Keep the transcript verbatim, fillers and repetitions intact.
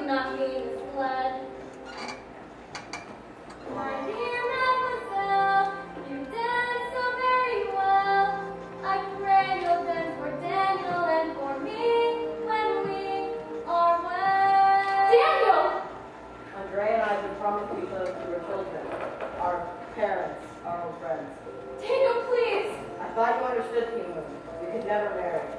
not be misled. My dear mademoiselle, you dance so very well. I pray you'll dance for Daniel and for me when we are wed. Daniel! Andrea and I have been promised each other to your children, our parents, our old friends. Daniel, please! I thought you understood, King Moon. We could never marry.